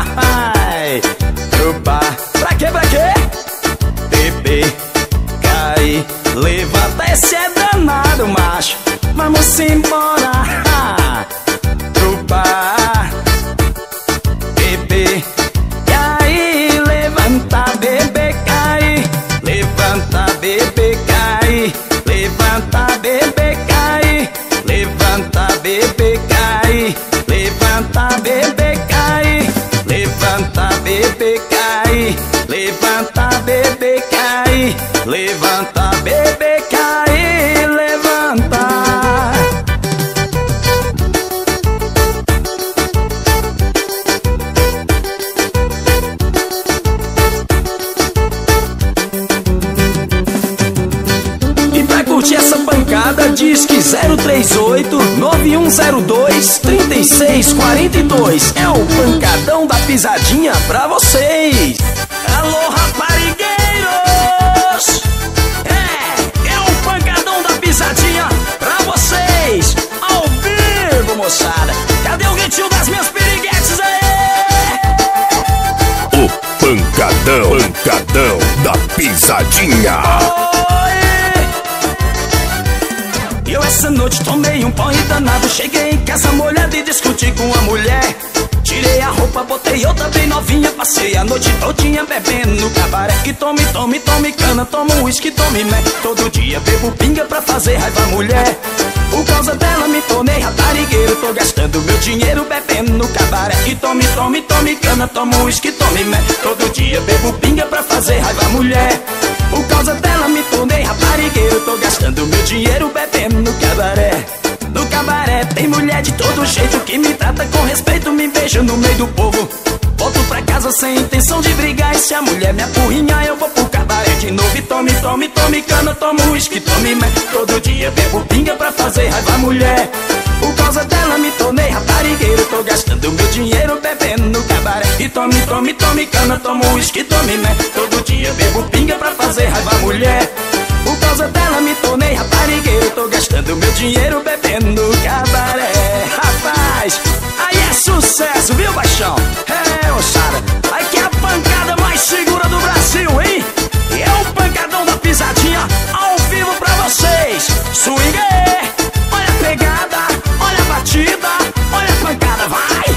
Pro bar. Pra quê, pra quê? Beber, cair, levanta, esse é danado, macho. Vamos embora. Pro bar. Beber, cair, levanta, beber, cair, levanta, beber, cair, levanta, beber, cair, levanta, beber, cair, levanta, beber, cair, levanta, beber, cair, levanta, beber, cair, levanta, beber, cair, levanta. E pra curtir essa pancada, diz que zero três oito, nove um zero dois, três seis quatro dois. É o pancadão da pisadinha pra vocês. Alô, raparigueiros! É, é o pancadão da pisadinha pra vocês. Ao vivo, moçada. Cadê o gritinho das minhas piriguetes aí? O pancadão, pancadão da pisadinha. Eu essa noite tomei um porre danado. Cheguei em casa molhado e discuti com a mulher. Tirei a roupa, botei outra bem novinha. Passei a noite todinha bebendo no cabaré. E tome, tome, tome cana, toma um uísque, tome mé. Todo dia bebo pinga pra fazer raiva à mulher. Por causa dela me tornei raparigueiro. Tô gastando meu dinheiro bebendo no cabaré. E tome, tome, tome cana, toma um uísque, tome mé. Todo dia bebo pinga pra fazer raiva à mulher. Por causa dela me tornei raparigueiro. Tô gastando meu dinheiro bebendo no cabaré. No cabaré tem mulher de todo jeito que me trata com respeito, me beija no meio do povo. Volto pra casa sem intenção de brigar. E se a mulher me apurrinhar, eu vou pro cabaré de novo. E tome, tome, tome cana, toma uísque, tome mé. Todo dia bebo pinga pra fazer raiva à mulher. Por causa dela me tornei raparigueiro. Tô gastando meu dinheiro bebendo no cabaré. E tome, tome, tome cana, toma uísque, tome mé. Todo dia bebo pinga pra fazer raiva à mulher. Por causa dela me tornei raparigueiro. Tô gastando meu dinheiro bebendo no cabaré. Rapaz, aí é sucesso, viu, baixão? É, moçada, aqui é a pancada mais segura do Brasil, hein? E é o pancadão da pisadinha ao vivo pra vocês. Swing, olha a pegada, olha a batida, olha a pancada, vai!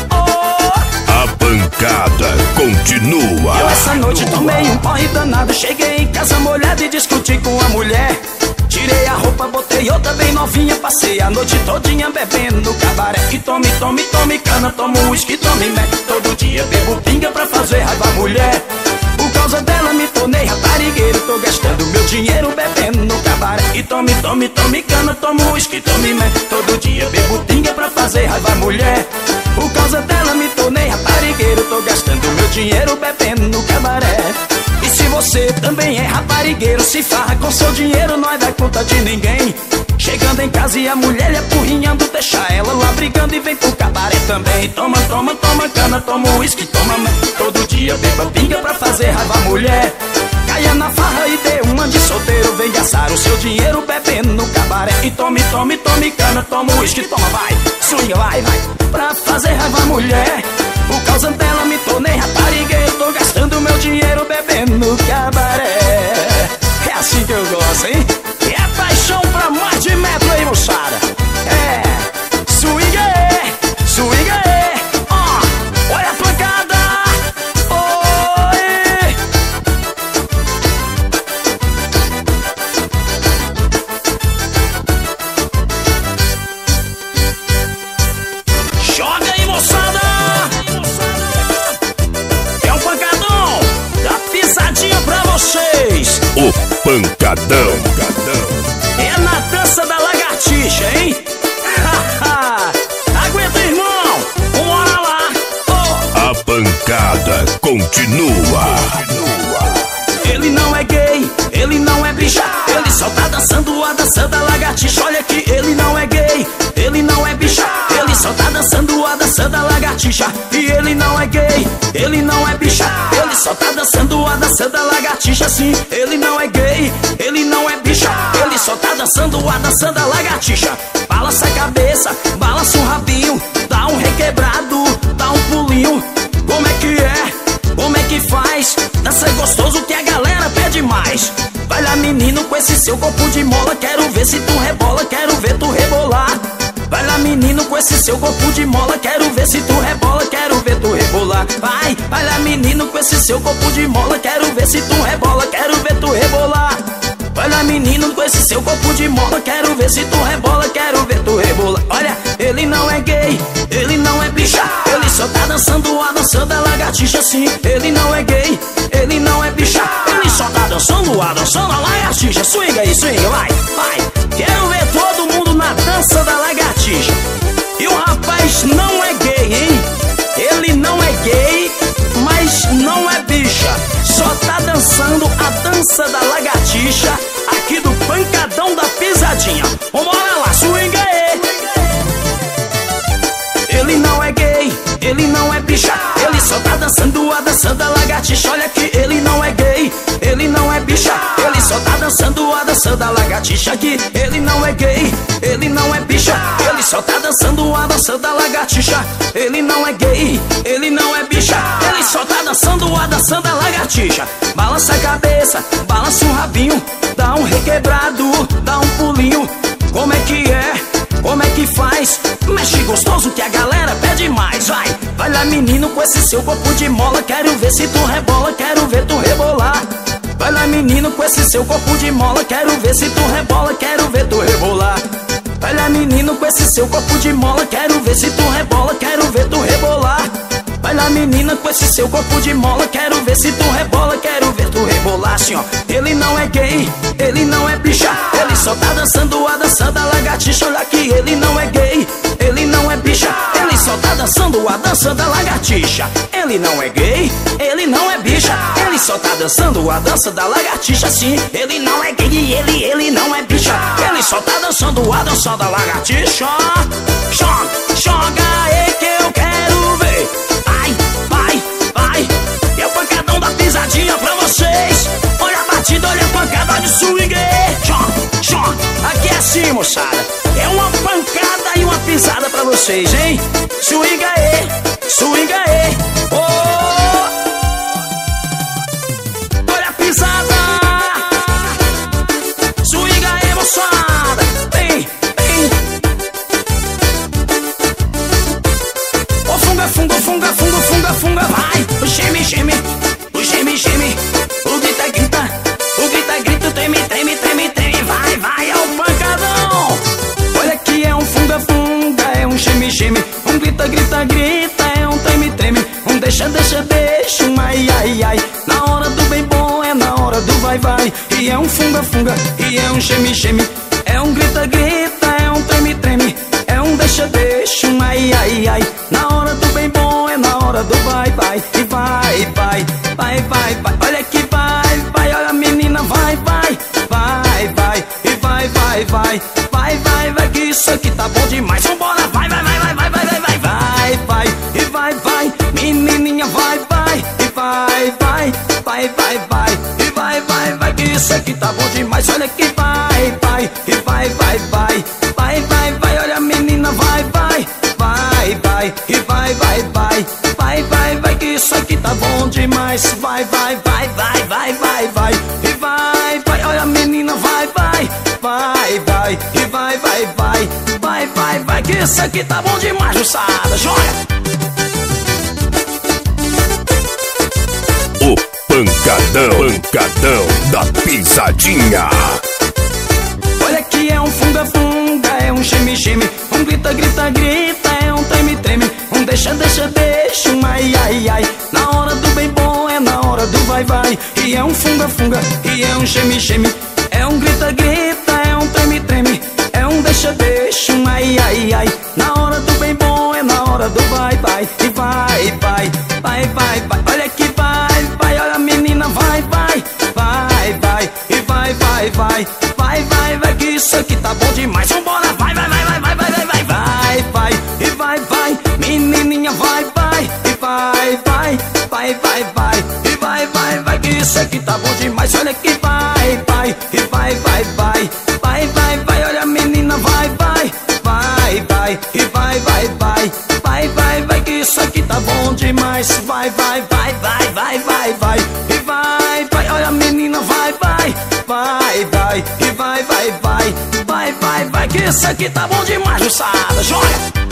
Oh! A pancada continua. Eu essa noite tomei um porre danado. Cheguei em casa molhado e discuti com a mulher. Tirei a roupa, botei outra bem novinha. Passei a noite todinha bebendo no cabaré. E tome, tome, tome cana, toma um uísque, tome mé. Todo dia bebo pinga pra fazer raiva à mulher. Por causa dela me tornei raparigueiro. Tô gastando meu dinheiro bebendo no cabaré. E tome, tome, tome cana, toma um uísque, tome mé. Todo dia bebo pinga pra fazer raiva à mulher. Por causa dela me tornei raparigueiro. Tô gastando meu dinheiro bebendo no cabaré. E se você também é raparigueiro, se farra com seu dinheiro, não dá conta de ninguém. Chegando em casa e a mulher lhe apurrinhando, deixa ela lá brigando e vem pro cabaré também. Toma, toma, toma cana, toma uísque, toma mé. Todo dia beba pinga pra fazer raiva à mulher. Caia na farra e dê uma de solteiro. Vem gastar o seu dinheiro bebendo no cabaré. E tome, tome, tome cana, toma uísque, toma, vai. Swing, vai, vai. Pra fazer raiva à mulher. Por causa dela me tornei raparigueiro. Tô gastando meu dinheiro bebendo no cabaré. É assim que eu gosto, hein? E é paixão pra mais de metro aí, moçada. É, swing, swing, ó, olha a pancada. Oi. Joga aí, moçada. É o pancadão da pisadinha pra vocês. O pancadão. É na dança da lagartixa, hein? Aguenta, irmão! Bora lá! Oh. A pancada continua. Ele não é gay, ele não é bicha, ele só tá dançando dançando a dança da lagartixa. Olha que ele não é gay, ele não é bicha. Ele só tá dançando a dança da lagartixa. E ele não é gay, ele não é bicha. Ele só tá dançando a dança da lagartixa. Sim, ele não é gay, ele não é bicha. Ele só tá dançando a dança da lagartixa. Balança a cabeça, balança o rabinho, dá um requebrado, dá um pulinho. Como é que é? Como é que faz? Dança gostoso que a galera pede mais. Vai lá menino com esse seu corpo de mola, quero ver se tu rebola, quero ver tu rebolar. Vai lá menino com esse seu corpo de mola, quero ver se tu rebola, quero ver tu rebolar. Vai, vai lá menino com esse seu corpo de mola, quero ver se tu rebola, quero ver tu rebolar. Vai lá menino com esse seu corpo de mola, quero ver se tu rebola, quero ver tu rebolar. Olha, ele não é gay, ele não é bicha. Ele só tá dançando a dança da lagartixa. Sim, ele não é gay, ele não é bicha. Ele só tá dançando a dança da lagartixa. Swing aí, swing, vai, vai. Quero ver todo mundo na dança da lagartixa. E o rapaz não é gay, hein? Ele não é gay, mas não é bicha. Só tá dançando a dança da lagartixa aqui do Pancadão da Pisadinha. Vambora lá, swing aí. Ele não é gay, ele não é bicha. Ele só tá dançando a dança da lagartixa. Olha que ele não é gay, ele não é bicha. Ele só tá dançando a dança da lagartixa aqui. Ele não é gay, ele não é bicha. Ele só tá dançando a dança da lagartixa. Ele não é gay, ele não é bicha. Ele só tá dançando a dança da lagartixa. Balança a cabeça, balança o rabinho, dá um requebrado, dá um pulinho. Como é que é? Como é que faz? Mexe gostoso que a galera pede mais. Vai, vai lá menino com esse seu corpo de mola, quero ver se tu rebola, quero ver tu rebolar. Vai lá menino com esse seu corpo de mola, quero ver se tu rebola, quero ver tu rebolar. Vai lá menino com esse seu corpo de mola, quero ver se tu rebola, quero ver tu rebolar. Vai lá menina com esse seu corpo de mola, quero ver se tu rebola, quero ver tu rebolar. Assim ó, ele não é gay, ele não é bicha. Ele só tá dançando a dança da lagartixa. Olha que ele não é gay, ele não é bicha. Ele só tá dançando a dança da lagartixa. Ele não é gay, ele não é bicha. Ele só tá dançando a dança da lagartixa. Sim, ele não é gay, ele, ele não é bicha. Ele só tá dançando a dança da lagartixa. Joga, joga aí que eu quero ver. Vai, vai, vai. E o pancadão da pisadinha pra vocês. Olha a batida, olha a pancada de swing. Joga, joga. Aqui é assim, moçada. É uma pancada e uma pisada pra vocês, hein? Swing aí, swing aí. Oh! Olha a pisada. Swing aí, moçada. Vem, vem. Oh, funga, funga, funga, funga, funga, funga. Vai, o geme, geme. O geme, geme. O grita, grita. O grita, grita. Treme, treme, treme, treme. Vai, vai, é o pancadão. Olha que é um funga, funga. É um geme, geme. Um grita, grita, grita. É um treme, treme. Um deixa, deixa, deixa. Um ai, ai, ai. Na hora do bem bom é na hora do vai, vai. E é um funga, funga. E é um geme, geme. É um grita, grita. É um treme, treme. É um deixa, deixa. Um ai, ai, ai. Na hora do bem bom é na hora do vai, vai. E vai, vai, vai, vai, vai. Olha que vai, vai. Olha a menina, vai, vai. Vai, vai. E vai, vai, vai. Vai, vai, vai. Que isso aqui tá bom demais. Vambora, vai, vai, vai, vai, vai, vai, vai, vai. Vai, vai. E vai, vai. Menininha, vai, vai. E vai, vai. Vai, vai, vai. E vai, vai, vai. Que isso aqui tá bom demais. Olha que vai, vai. E vai, vai, vai. Vai, vai, vai. Olha a menina, vai, vai. Vai, vai. E vai, vai, vai. Vai, vai, vai. Que isso aqui tá bom demais. Vai, vai, vai, vai, vai, vai, vai. E vai, vai. Olha a menina, vai, vai. Vai, vai. E vai, vai, vai. Vai, vai, vai. Que isso aqui tá bom demais, moçada. Joia! O pancadão, pancadão da pisadinha. Olha que é um funga, funga. É um geme, geme. Um grita, grita, grita. É um treme, treme. Um deixa, deixa, deixa. Um ai, ai, ai. Na hora do bem bom é na hora do vai, vai. E é um funga, funga. E é um geme, geme. É um grita, grita. É um treme, treme. É um deixa, deixa. Um ai, ai, ai. Na hora do bem bom é na hora do vai, vai. E vai, vai, vai, vai, vai. Olha que vai, vai. Olha a menina, vai, vai. Vai, vai. E vai, vai, vai. Vai, vai, vai. Que isso aqui tá bom demais. Vambora, vai, vai, vai, vai, vai, vai, vai, vai, vai, vai, e vai, vai, menininha, vai, vai, e vai, vai, vai, vai, vai, e vai, vai, vai, que isso aqui tá bom demais. Olha que vai, vai, e vai, vai, vai, vai, vai, vai, olha a menina, vai, vai, vai, vai, e vai, vai, vai, vai, vai, vai, que isso aqui tá bom demais. Vai, vai, vai, vai, vai, vai, vai, e vai, vai, olha a menina, vai, vai, vai, vai, e vai, vai, vai, vai, vai, vai, que isso aqui tá bom demais, moçada, joga!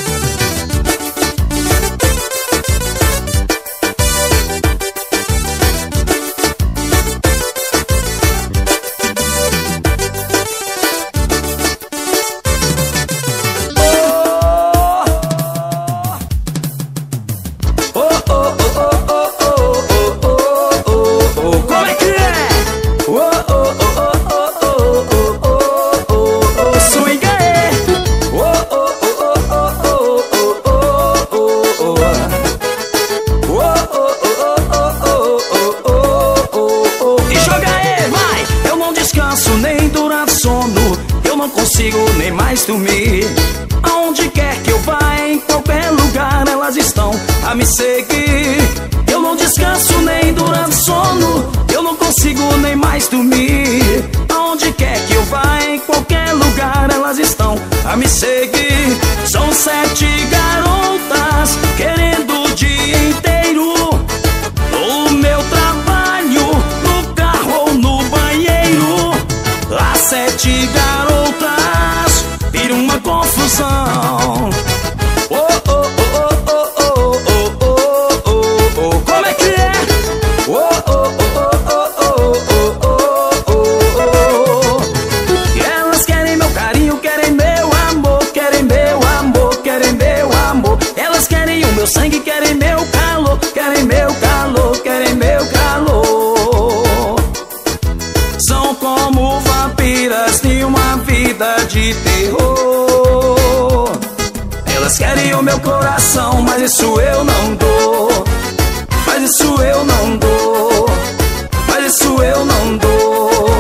Nem mais dormir. Aonde quer que eu vá, em qualquer lugar elas estão a me seguir. Eu não descanso nem durante o sono, eu não consigo nem mais dormir. Aonde quer que eu vá, em qualquer lugar elas estão a me seguir. São sete garotas querendo o dia inteiro, no meu trabalho, no carro ou no banheiro. As sete garotas viram uma confusão. Oh, oh, oh, oh, oh, oh, oh, oh, oh. Como é que é? Oh, oh, oh, oh, oh, oh, oh, oh. E elas querem meu carinho, querem meu amor, querem meu amor, querem meu amor. Elas querem o meu sangue, querem meu calor, querem meu calor, querem meu calor. São como vampiras de uma vida de terror. Elas querem o meu coração, mas isso eu não dou. Mas isso eu não dou. Mas isso eu não dou.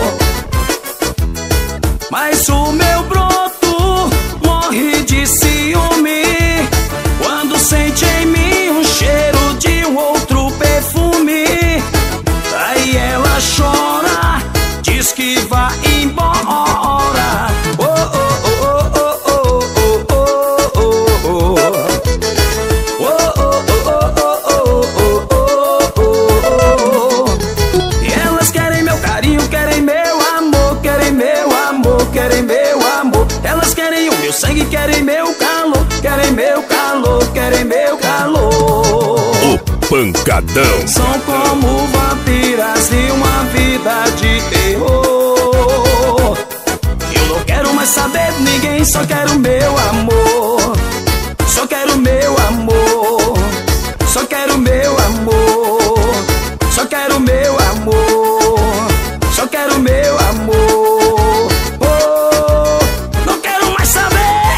Mas o meu broto morre de ciúme quando sente em mim um cheiro de um outro perfume. Aí ela chora, diz que vai embora. Oh, oh, oh, oh, oh, oh, oh, oh, oh. Oh, oh, oh, oh, oh, oh, oh. E elas querem meu carinho, querem meu amor, querem meu amor, querem meu amor. Elas querem o meu sangue, querem meu calor, querem meu calor, querem meu calor. O Pancadão. São como vampiras de uma vida de terror. Eu não quero mais saber de ninguém, só quero meu amor. Só quero meu amor. Só quero meu amor. Só quero meu amor. Só quero meu amor. Oh, não quero mais saber.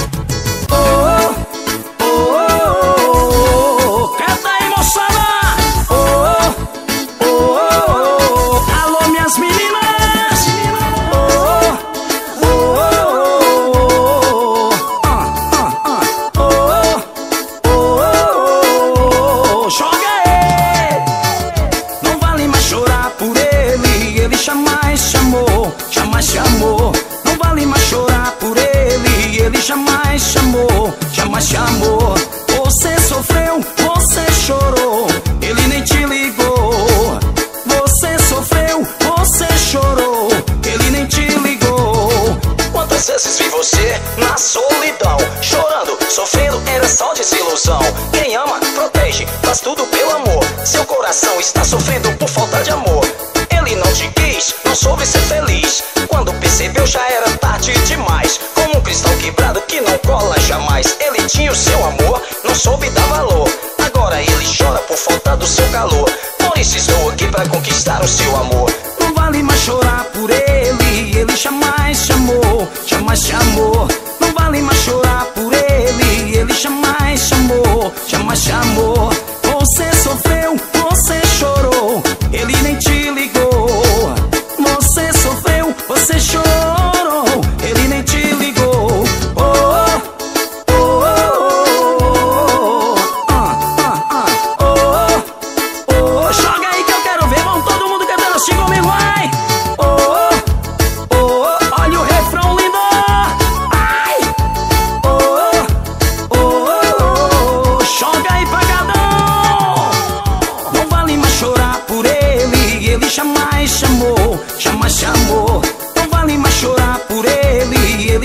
Oh, oh, oh, oh. Canta aí, moçada. Oh, oh, oh, oh. Alô, minhas meninas. Oh, oh, oh, oh. Ah, ah, ah. Oh, oh, oh, oh. Joga aí. Não vale mais chorar por ele, ele jamais chamou, jamais chamou. Não vale mais chorar por ele, ele jamais chamou, jamais chamou. Você sofreu, você chorou, ele nem te ligou. Você sofreu, você chorou, ele nem te ligou. Quantas vezes vi você na solidão, chorando, sofrendo, era só desilusão. Quem ama, protege, faz tudo pelo amor. Seu coração está sofrendo por falta de amor. Ele não te quis, não soube ser feliz. Quando percebeu já era tarde demais. Como um cristal quebrado que não cola jamais. Ele tinha o seu amor, não soube dar valor. Agora ele chora por falta do seu calor. Por isso estou aqui pra conquistar o seu amor. Não vale mais chorar por ele, ele jamais chamou, jamais chamou. Não vale mais chorar por ele, ele jamais chamou, jamais chamou. Você sofreu, você chorou, ele nem te ligou. Você sofreu, você chorou,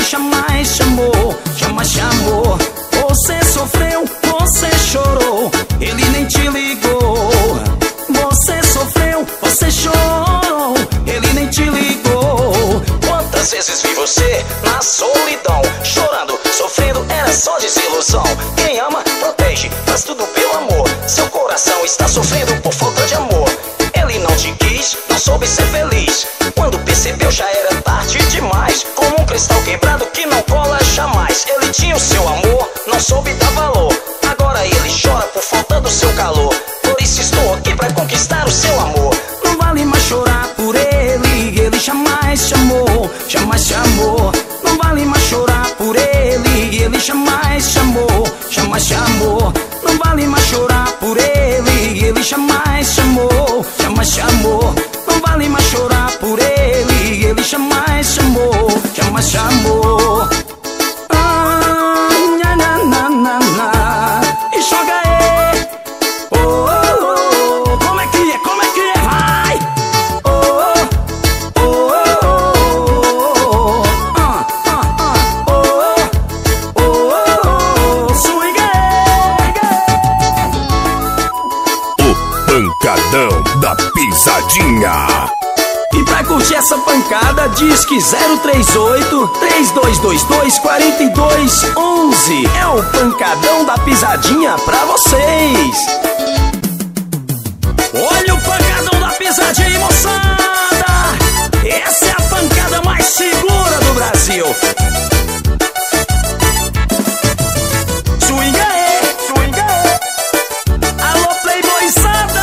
jamais chamou, jamais chamou. Você sofreu, você chorou, ele nem te ligou. Você sofreu, você chorou, ele nem te ligou. Quantas vezes vi você na solidão, chorando, sofrendo, era só desilusão. Quem ama, protege, faz tudo pelo amor. Seu coração está sofrendo por falta de amor. Ele não te quis, não soube ser feliz. Quando percebeu já era tarde demais. Como um cristal quebrado que não cola jamais. Ele tinha o seu amor, não soube dar valor. Agora ele chora por falta do seu calor. Por isso estou aqui pra conquistar o seu amor. Não vale mais chorar por ele, ele jamais chamou, jamais chamou. Não vale mais chorar por ele, ele jamais chamou, jamais chamou. Não vale mais chorar por ele, ele jamais chamou, jamais chamou. Não vale mais chorar por ele, ele jamais chamou, jamais chamou. Ah, na, na, na, na, na. E joga aí. Oh, oh, oh. Como é que é, como é que é, vai. Oh, oh, oh, oh, oh. Ah, ah, ah. Oh, oh, oh, oh. Swing aí. O pancadão da pisadinha. E pra curtir essa pancada, diz que zero três oito, três dois dois dois, quatro dois um um. É o pancadão da pisadinha pra vocês. Olha o pancadão da pisadinha, moçada. Essa é a pancada mais segura do Brasil. Swing aí, swing aí. Alô, playboyzada.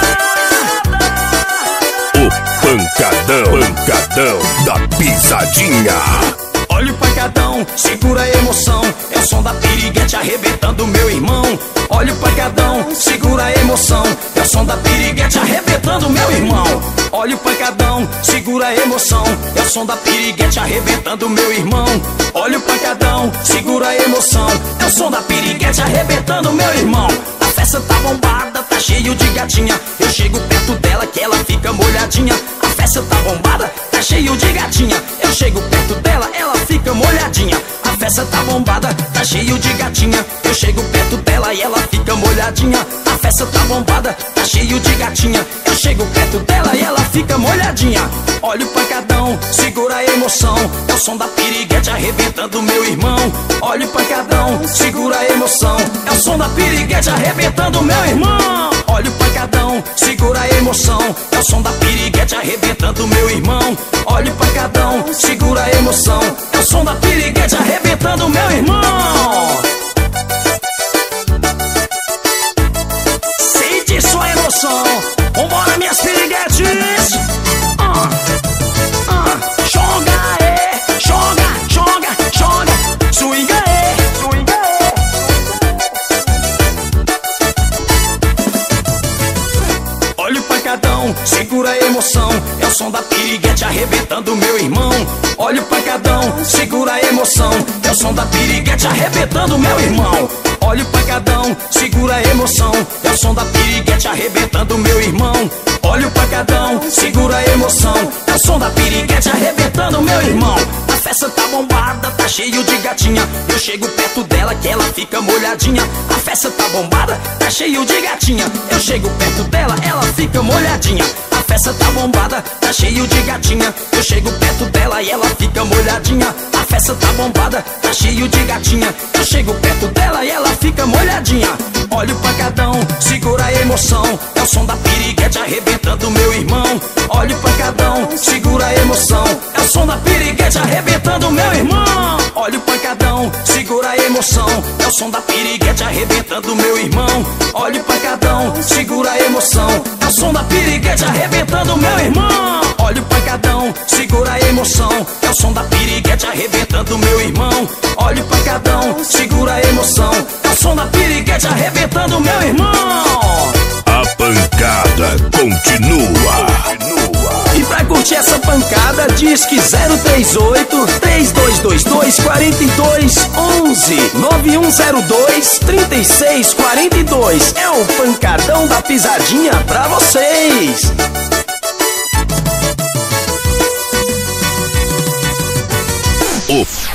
Pancadão, pancadão da pisadinha. Olha o pancadão, segura a emoção. É o som da piriguete arrebentando meu irmão. Olha o pancadão, segura a emoção. É o som da piriguete arrebentando meu irmão. Olha o pancadão, segura a emoção. É o som da piriguete arrebentando meu irmão. Olha o pancadão, segura a emoção. É o som da piriguete arrebentando meu irmão. A festa tá bombada, tá cheio de gatinha. Eu chego perto dela que ela fica molhadinha. A festa tá bombada, tá cheio de gatinha. Eu chego perto dela, ela fica molhadinha. A festa tá bombada, tá cheio de gatinha. Eu chego perto dela e ela fica molhadinha. A festa tá bombada, tá cheio de gatinha. Eu chego perto dela e ela fica molhadinha. Olha o pancadão, segura a emoção. É o som da piriguete arrebentando meu irmão. Olha o pancadão, segura a emoção. É o som da piriguete arrebentando meu irmão. Olha o pancadão, segura a emoção. É o som da piriguete arrebentando meu irmão. Olha o pancadão, segura a emoção. É o som da piriguete arrebentando meu irmão. Sente sua emoção. Vambora, minhas piriguetes. Ah, ah, joga aí, joga, joga, joga. Swing aí, swing aí. Olha o pancadão, segura a emoção. É o som da piriguete arrebentando meu irmão. Olha o pancadão, segura a emoção. É o som da piriguete arrebentando meu irmão. Olha o pancadão, segura a emoção. É o som da piriguete arrebentando meu irmão. Olha o pancadão, segura a emoção. É o som da piriguete arrebentando meu irmão. A festa tá bombada, tá cheio de gatinha. Eu chego perto dela que ela fica molhadinha. A festa tá bombada, tá cheio de gatinha. Eu chego perto dela, ela fica molhadinha. A festa tá bombada, tá cheio de gatinha. Eu chego perto dela e ela fica molhadinha. A festa tá bombada, tá cheio de gatinha. Eu chego perto dela e ela fica molhadinha. Olha o pancadão, segura a emoção. É o som da piriguete arrebentando meu irmão. Olha o pancadão, segura a emoção. É o som da piriguete arrebentando meu irmão. Olha o pancadão, segura a emoção. É o som da piriguete arrebentando meu irmão. Olha o pancadão, segura a emoção. É o som da piriguete arrebentando meu irmão. Olha o pancadão, segura a emoção. É o som da piriguete arrebentando meu irmão. Olha o pancadão, segura a emoção. É o som da piriguete arrebentando meu irmão. A pancada continua. E pra curtir essa pancada, diz que zero três oito, três dois dois dois, quatro dois um um, nove um zero dois, três seis quatro dois. É o pancadão da pisadinha pra vocês. O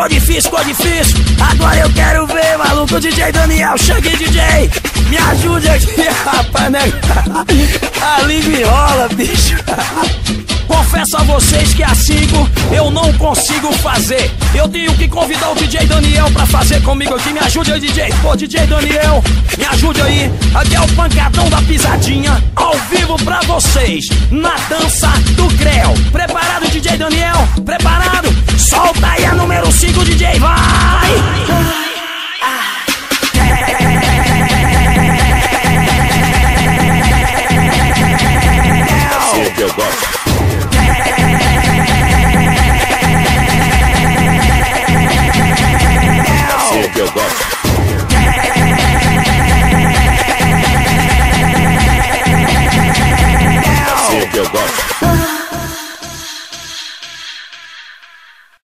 ficou difícil, ficou difícil. Agora eu quero ver, maluco, o D J Daniel. Chegue, D J, me ajude aqui, rapaz, né? A língua enrola, bicho. Confesso a vocês que a cinco eu não consigo fazer. Eu tenho que convidar o D J Daniel pra fazer comigo aqui. Me ajude aí, D J. Pô, D J Daniel, me ajude aí. Aqui é o pancadão da pisadinha, ao vivo pra vocês, na dança do Creu. Preparado, D J Daniel? Preparado? Solta aí a número cinco, D J, vai! Ah.